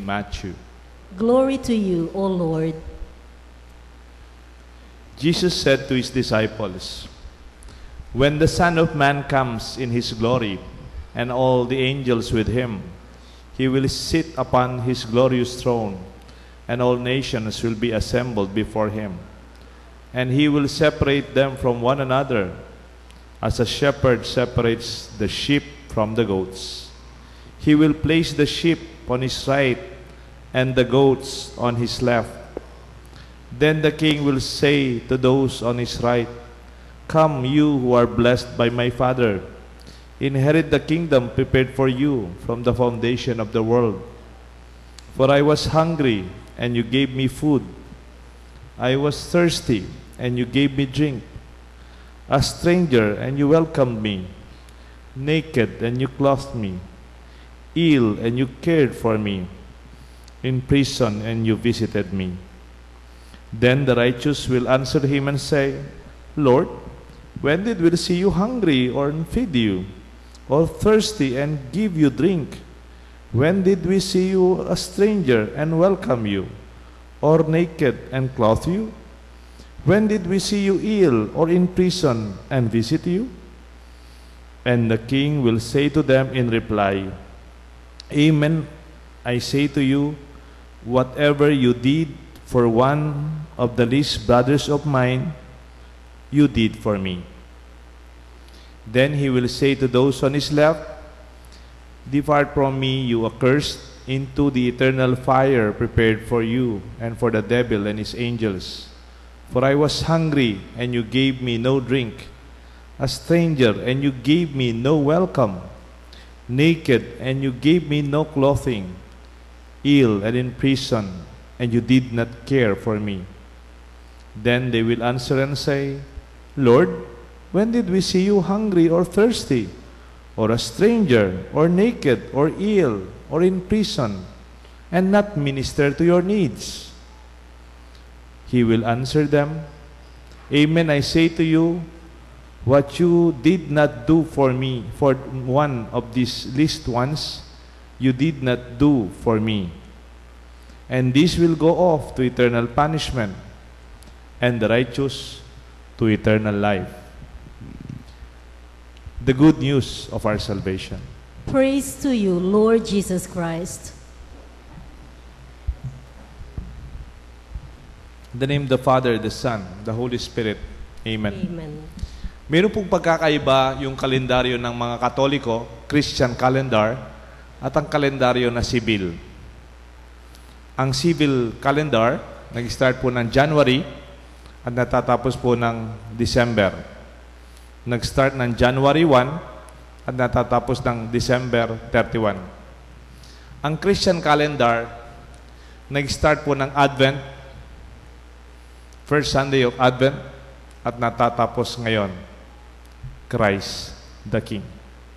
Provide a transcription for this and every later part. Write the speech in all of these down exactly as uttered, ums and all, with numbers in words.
Matthew. Glory to you, O Lord. Jesus said to his disciples, "When the Son of Man comes in his glory, and all the angels with him, he will sit upon his glorious throne, and all nations will be assembled before him. And he will separate them from one another, as a shepherd separates the sheep from the goats. He will place the sheep on his right, and the goats on his left. Then the king will say to those on his right, 'Come, you who are blessed by my Father, inherit the kingdom prepared for you from the foundation of the world. For I was hungry, and you gave me food. I was thirsty, and you gave me drink. A stranger, and you welcomed me. Naked, and you clothed me. Ill, and you cared for me. In prison, and you visited me.' Then the righteous will answer him and say, 'Lord, when did we see you hungry or feed you, or thirsty and give you drink? When did we see you a stranger and welcome you, or naked and clothe you? When did we see you ill or in prison and visit you?' And the king will say to them in reply, 'Amen, I say to you, whatever you did for one of the least brothers of mine, you did for me.' Then he will say to those on his left, 'Depart from me, you accursed, into the eternal fire prepared for you and for the devil and his angels. For I was hungry, and you gave me no drink, a stranger, and you gave me no welcome, naked, and you gave me no clothing, ill and in prison, and you did not care for me.' Then they will answer and say, 'Lord, when did we see you hungry or thirsty, or a stranger, or naked, or ill, or in prison, and not minister to your needs?' He will answer them, 'Amen, I say to you, what you did not do for me, for one of these least ones, you did not do for me.' And this will go off to eternal punishment, and the righteous to eternal life." The good news of our salvation. Praise to you, Lord Jesus Christ. In the name of the Father, the Son, the Holy Spirit. Amen. Amen. Meron pong pagkakaiba yung kalendaryo ng mga Katoliko, Christian calendar, at ang kalendaryo na civil. Ang civil calendar, nag-start po ng January at natatapos po ng December. Nag-start ng January first at natatapos ng December thirty-first. Ang Christian calendar, nag-start po ng Advent, first Sunday of Advent, at natatapos ngayon, Christ the King.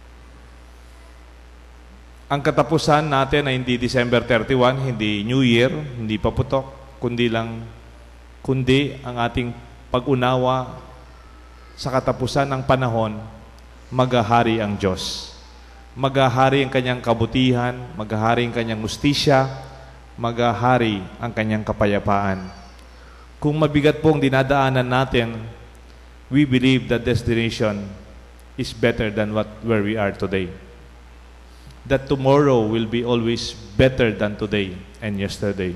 Ang katapusan natin ay hindi December thirty-first, hindi New Year, hindi paputok, kundi lang, kundi ang ating pag-unawa sa katapusan ng panahon, maghahari ang Diyos. Maghahari ang kanyang kabutihan, maghahari ang kanyang hustisya, maghahari ang kanyang kapayapaan. Kung mabigat pong dinadaanan natin, we believe that destination is better than what where we are today. That tomorrow will be always better than today and yesterday.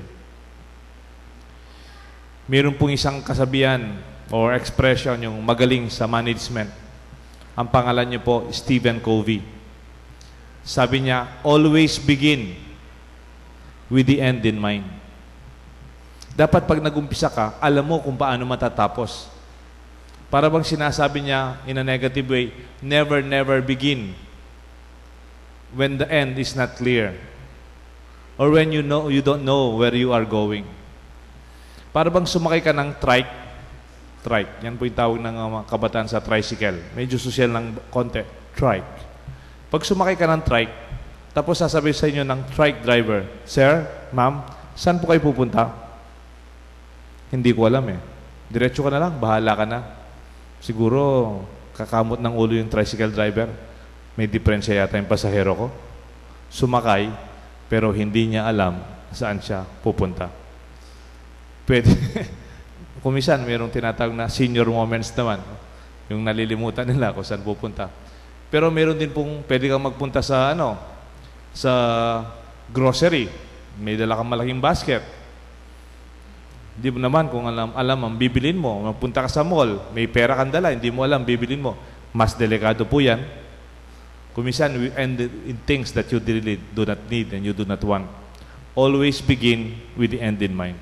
Meron pong isang kasabihan or expression yung magaling sa management. Ang pangalan niyo po, Stephen Covey. Sabi niya, always begin with the end in mind. Dapat pag nag-umpisa ka, alam mo kung paano matatapos. Para bang sinasabi niya in a negative way, never, never begin when the end is not clear, or when you know you don't know where you are going. Para bang sumakay ka ng trike, trike, yan po yung tawag ng mga kabataan sa tricycle. Medyo social ng konti, trike. Pag sumakay ka ng trike, tapos sasabihin sa inyo ng trike driver, "Sir, ma'am, saan po kayo pupunta?" Hindi ko alam eh. Diretso ka na lang, bahala ka na. Siguro, kakamot ng ulo yung tricycle driver. May diferensya yata yung pasahero ko. Sumakay, pero hindi niya alam saan siya pupunta. Pwede, kumisan, mayroong tinatawag na senior moments naman. Yung nalilimutan nila kung saan pupunta. Pero meron din pong pwede kang magpunta sa ano, sa grocery. May dala kang malaking basket. Hindi mo naman kung alam, alam ang bibilin mo. Magpunta ka sa mall, may pera kang dala, hindi mo alam bibilin mo. Mas delikado po yan. Kumisan, we end in things that you really do not need and you do not want. Always begin with the end in mind.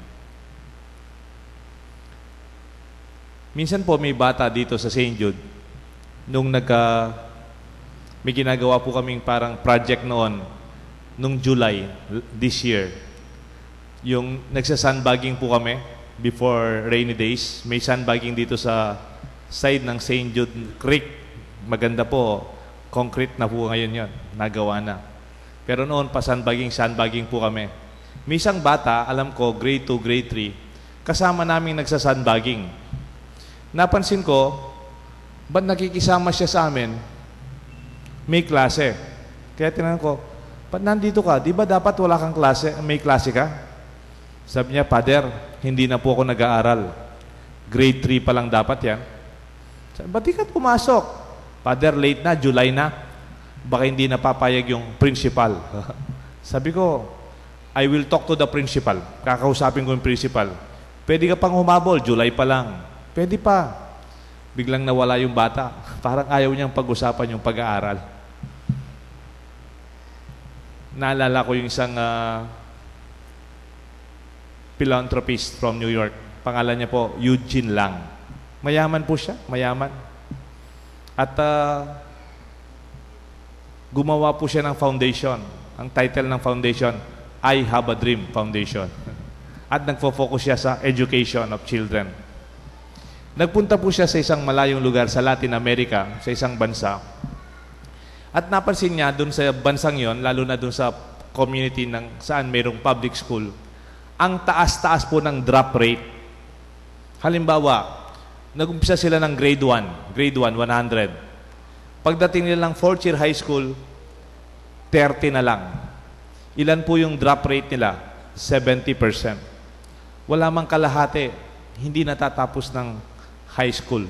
Minsan po may bata dito sa Saint Jude, nung nagka, may ginagawa po kaming parang project noon, nung July, this year. Yung nagsa-sandbagging po kami before rainy days. May sandbagging dito sa side ng Saint Jude Creek. Maganda po, concrete na po ngayon yon, nagawa na. Pero noon pa sandbagging, sandbagging po kami. May isang bata, alam ko, grade two, grade three, kasama namin nagsa-sandbagging. Napansin ko, ba't nakikisama siya sa amin? May klase. Kaya tinanong ko, ba't nandito ka? Di ba dapat wala kang klase? May klase ka? Sabi niya, Father, hindi na po ako nag-aaral. Grade three pa lang dapat yan. Sabi, ba't di ka pumasok? Father, late na, July na. Baka hindi napapayag yung principal. Sabi ko, I will talk to the principal. Kakausapin ko yung principal. Pwede ka pang humabol, July pa lang. Pwede pa. Biglang nawala yung bata. Parang ayaw niyang pag-usapan yung pag-aaral. Naalala ko yung isang uh, philanthropist from New York. Pangalan niya po, Eugene Lang. Mayaman po siya, mayaman. At uh, gumawa po siya ng foundation. Ang title ng foundation, I Have a Dream Foundation. At nagfo-focus siya sa education of children. Nagpunta po siya sa isang malayong lugar sa Latin America, sa isang bansa. At napansin niya doon sa bansang yon, lalo na doon sa community ng saan mayroong public school, ang taas-taas po ng drop rate. Halimbawa, nag-umpisa sila ng grade one, grade one, one hundred. Pagdating nila ng fourth year high school, thirty na lang. Ilan po yung drop rate nila? seventy percent. Wala mang kalahati, hindi natatapos ng high school.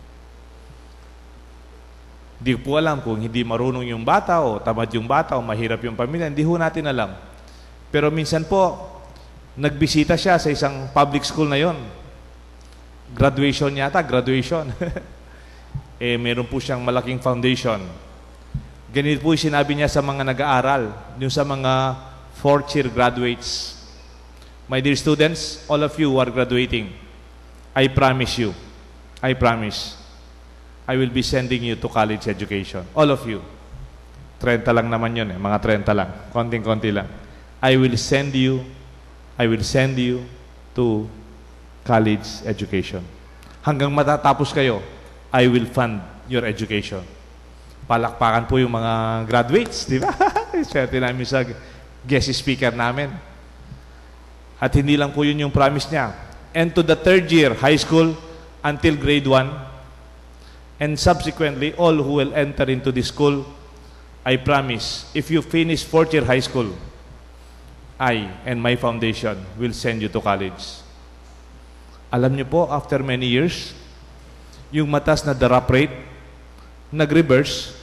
Hindi po alam kung hindi marunong yung bata o tamad yung bata o mahirap yung pamilya. Hindi ho natin alam. Pero minsan po, nagbisita siya sa isang public school na yon. Graduation yata, graduation. eh, meron po siyang malaking foundation. Ganito po yung sinabi niya sa mga nag-aaral, yung sa mga fourth year graduates. My dear students, all of you who are graduating, I promise you, I promise, I will be sending you to college education. All of you. thirty lang naman yun eh, mga thirty lang. Konting-konti lang. I will send you, I will send you to college education. Hanggang matatapos kayo, I will fund your education. Palakpakan po yung mga graduates, di ba? Swerte namin sa guest speaker namin. At hindi lang po yun yung promise niya. And to the third year, high school, until grade one, and subsequently, all who will enter into this school, I promise, if you finish fourth year high school, I and my foundation will send you to college. Alam niyo po, after many years, yung matas na drop rate, nag-reverse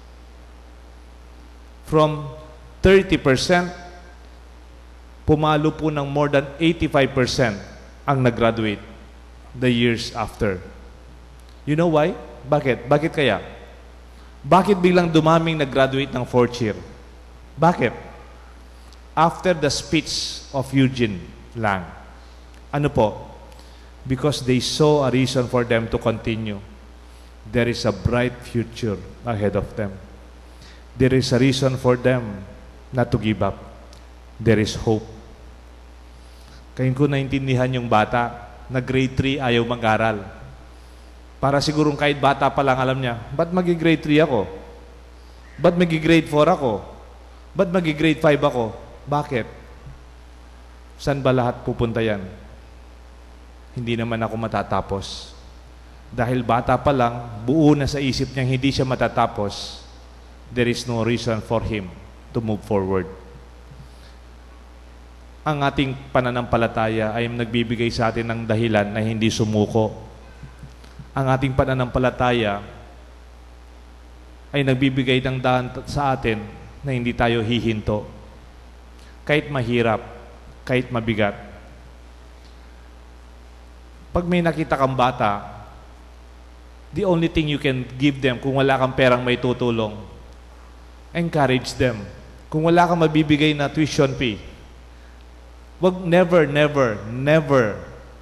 from thirty percent, pumalo po ng more than eighty-five percent ang nag-graduate the years after. You know why? Bakit? Bakit kaya? Bakit biglang dumaming nag-graduate ng fourth year? Bakit? After the speech of Eugene Lang. Ano po? Because they saw a reason for them to continue. There is a bright future ahead of them. There is a reason for them not to give up. There is hope. Kaya ko naintindihan yung bata na grade three ayaw mag-aral. Para sigurong kahit bata pa lang alam niya, ba't magi-grade three ako? Ba't magi-grade four ako? Ba't magi-grade five ako? Bakit? Saan ba lahat pupunta yan? Hindi naman ako matatapos. Dahil bata pa lang, buo na sa isip niyang hindi siya matatapos, there is no reason for him to move forward. ang ating pananampalataya ay nagbibigay sa atin ng dahilan na hindi sumuko. Ang ating pananampalataya ay nagbibigay ng daan sa atin na hindi tayo hihinto. Kahit mahirap, kahit mabigat. Pag may nakita kang bata, the only thing you can give them kung wala kang perang may tutulong, encourage them. Kung wala kang mabibigay na tuition fee, wag never, never, never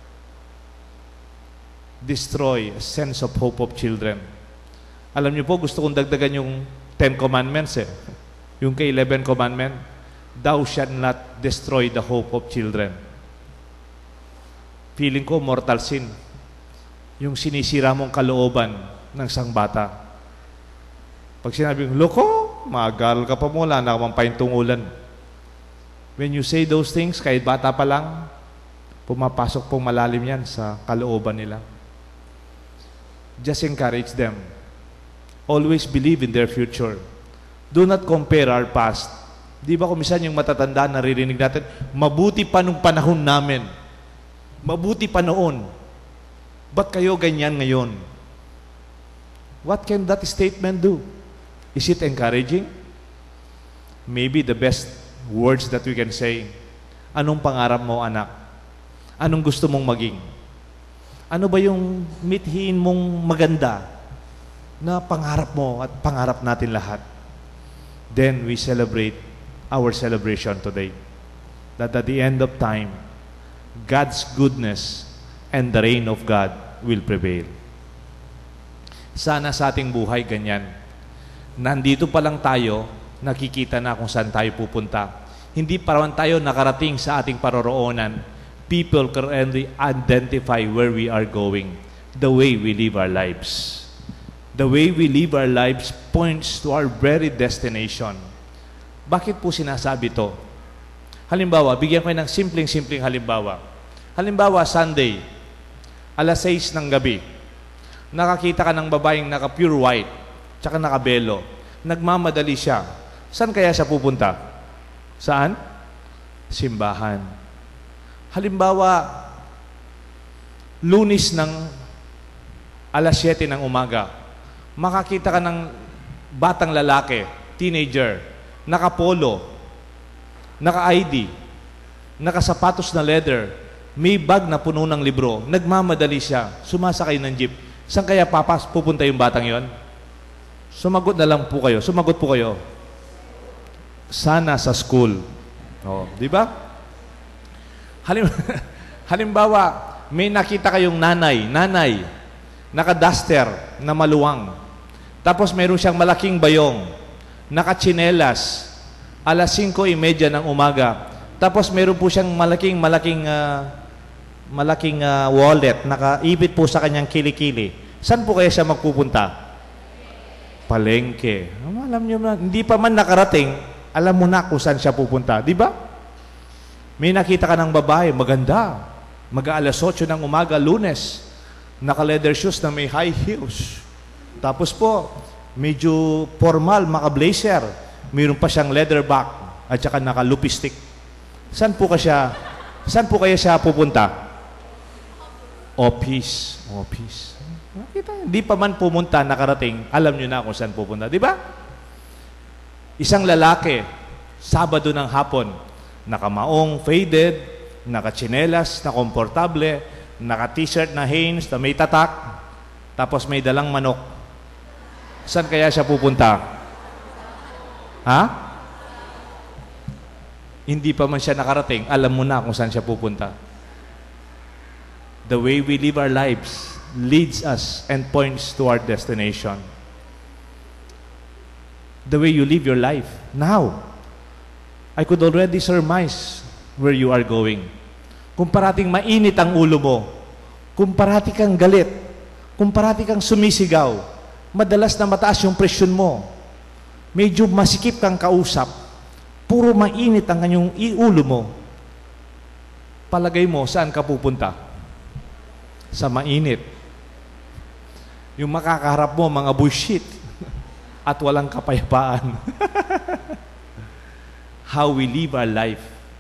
destroy a sense of hope of children. Alam niyo po, gusto kong dagdagan yung Ten Commandments eh. Yung kay eleven Commandment, thou shalt not destroy the hope of children. Feeling ko, mortal sin. Yung sinisira mong kalooban ng isang bata. Pag sinabi mo, loko, mag-aaral ka pa mo, wala na ka paintungulan. When you say those things, kahit bata pa lang, pumapasok pong malalim yan sa kalooban nila. Just encourage them. Always believe in their future. Do not compare our past. Di ba kumisan yung matatanda, naririnig natin, mabuti pa nung panahon namin. Mabuti pa noon. Ba't kayo ganyan ngayon? What can that statement do? Is it encouraging? Maybe the best words that we can say, anong pangarap mo, anak? Anong gusto mong maging? Ano ba yung mithiin mong maganda na pangarap mo at pangarap natin lahat? Then we celebrate our celebration today. That at the end of time, God's goodness and the reign of God will prevail. Sana sa ating buhay ganyan. Nandito pa lang tayo, nakikita na kung saan tayo pupunta. Hindi pa naman tayo nakarating sa ating paroroonan. People can only identify where we are going, the way we live our lives. The way we live our lives points to our very destination. Bakit po sinasabi to? Halimbawa, bigyan ko ng simpleng-simpleng halimbawa. Halimbawa, Sunday, alas sais ng gabi, nakakita ka ng babaeng naka-pure white, tsaka nakabelo. Nagmamadali siya. Saan kaya siya pupunta? Saan? Simbahan. Halimbawa, Lunes ng alas siyete ng umaga, makakita ka ng batang lalaki, teenager, naka-polo, naka-I D, nakasapatos na leather, may bag na puno ng libro, nagmamadali siya, sumasakay ng jeep. Saan kaya papas pupunta yung batang yon? Sumagot na lang po kayo. Sumagot po kayo. Sana sa school. Oh, di ba? Halim Halimbawa, may nakita kayong nanay, nanay, naka-duster na maluwang. Tapos meron siyang malaking bayong, naka-tsinelas, alas singko imedya ng umaga. Tapos meron po siyang malaking, malaking, uh, malaking uh, wallet, nakaipit po sa kanyang kilikili. Saan po kaya siya magpupunta? Palengke. Alam niyo na, hindi pa man nakarating, alam mo na kung saan siya pupunta. Di ba? May nakita ka ng babae, maganda. Mag-aalas otso ng umaga, Lunes. Naka-leather shoes na may high heels. Tapos po, medyo formal, maka-blazer. Mayroon pa siyang leather bag at saka naka-lupistik. Saan po ka siya, saan po kaya siya pupunta? Office. Office. Nakita, hindi pa man pumunta, nakarating, alam nyo na kung saan pupunta. Di ba? Isang lalaki, Sabado ng hapon, nakamaong, faded, nakatsinelas, na komportable, naka-t-shirt na Hanes, na may tatak, tapos may dalang manok. Saan kaya siya pupunta? Ha? Hindi pa man siya nakarating, alam mo na kung saan siya pupunta. The way we live our lives leads us and points to our destination. The way you live your life now, I could already surmise where you are going. Kung parating mainit ang ulo mo, kung parati kang galit, kung parati kang sumisigaw, madalas na mataas yung presyon mo, medyo masikip kang kausap, puro mainit ang kanyang ulo mo, palagay mo saan ka pupunta? Sa mainit. Yung makakaharap mo, mga bullshit at walang kapayapaan. How we live our life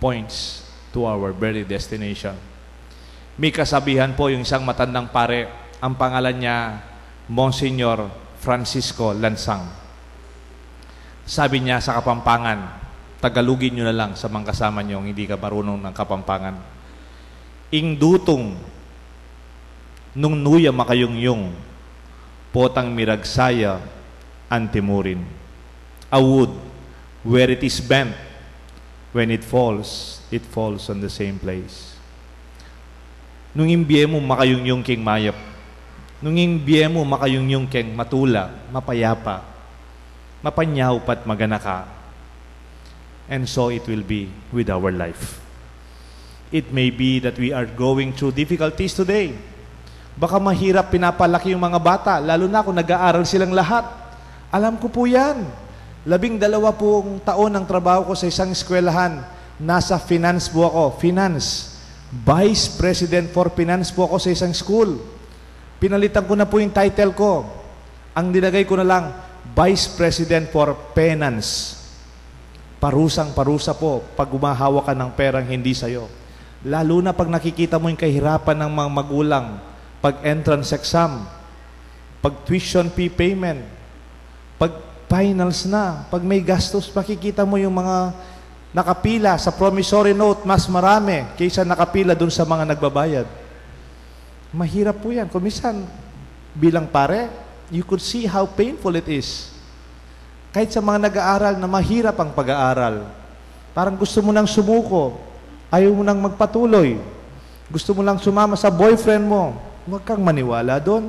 points to our very destination. May kasabihan po yung isang matandang pare, ang pangalan niya, Monsignor Francisco Lansang. Sabi niya sa Kapampangan, tagalugin nyo na lang sa mga kasama nyo, hindi ka marunong ng Kapampangan. Ing dutong, nung nuya makayungyong, potang miragsaya, antimurin. A wood, where it is bent, when it falls, it falls on the same place. Nung imbiye mo makayungyong king mayap, nung imbiye mo makayungyong king matula, mapayapa, mapanyaw pat maganaka. And so it will be with our life. It may be that we are going through difficulties today. Baka mahirap pinapalaki yung mga bata, lalo na kung nag-aaral silang lahat. Alam ko po yan. Labing dalawa pong taon ang trabaho ko sa isang eskwelahan. Nasa finance po ako. Finance. Vice President for Finance po ako sa isang school. Pinalitan ko na po yung title ko. Ang dinagay ko na lang, Vice President for Penance. Parusang-parusa po pag gumahawa ka ng perang hindi sa'yo. Lalo na pag nakikita mo yung kahirapan ng mga magulang, pag entrance exam, pag tuition fee payment, pag finals na, pag may gastos, makikita mo yung mga nakapila sa promissory note, mas marami kaysa nakapila dun sa mga nagbabayad. Mahirap po yan. Kung minsan, bilang pare, you could see how painful it is. Kahit sa mga nag-aaral na mahirap ang pag-aaral, parang gusto mo nang sumuko, ayaw mo nang magpatuloy, gusto mo lang sumama sa boyfriend mo, huwag kang maniwala doon.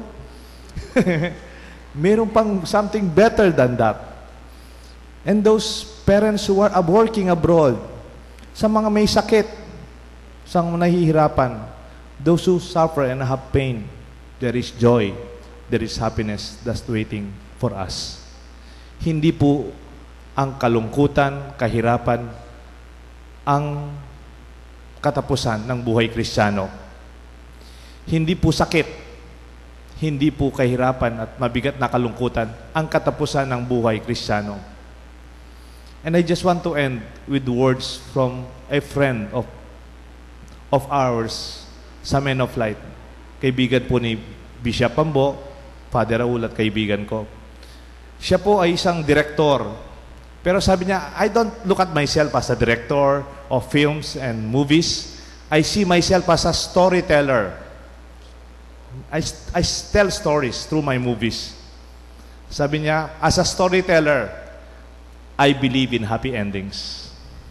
Meron pang something better than that. And those parents who are working abroad, sa mga may sakit, sa mga nahihirapan, those who suffer and have pain, there is joy, there is happiness that's waiting for us. Hindi po ang kalungkutan, kahirapan, ang katapusan ng buhay Kristiyano. Hindi po sakit, hindi po kahirapan at mabigat na kalungkutan ang katapusan ng buhay Kristiyano. And I just want to end with words from a friend of of ours sa Men of Light. Kaibigan po ni Bishop Pambo, Father Raul at kaibigan ko. Siya po ay isang direktor. Pero sabi niya, I don't look at myself as a director of films and movies. I see myself as a storyteller. I, I tell stories through my movies. Sabi niya, as a storyteller, I believe in happy endings.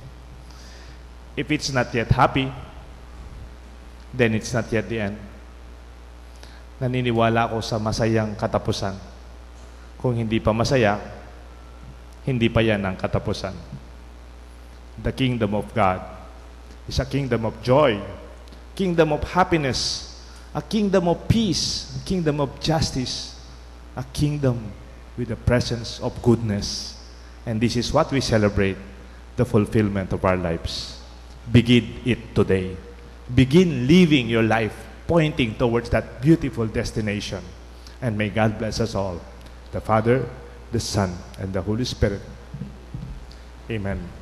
If it's not yet happy, then it's not yet the end. Naniniwala ako sa masayang katapusan. Kung hindi pa masaya, hindi pa yan ang katapusan. The kingdom of God is a kingdom of joy, kingdom of happiness, a kingdom of peace, a kingdom of justice, a kingdom with the presence of goodness. And this is what we celebrate, the fulfillment of our lives. Begin it today. Begin living your life pointing towards that beautiful destination. And may God bless us all. The Father, the Son, and the Holy Spirit. Amen.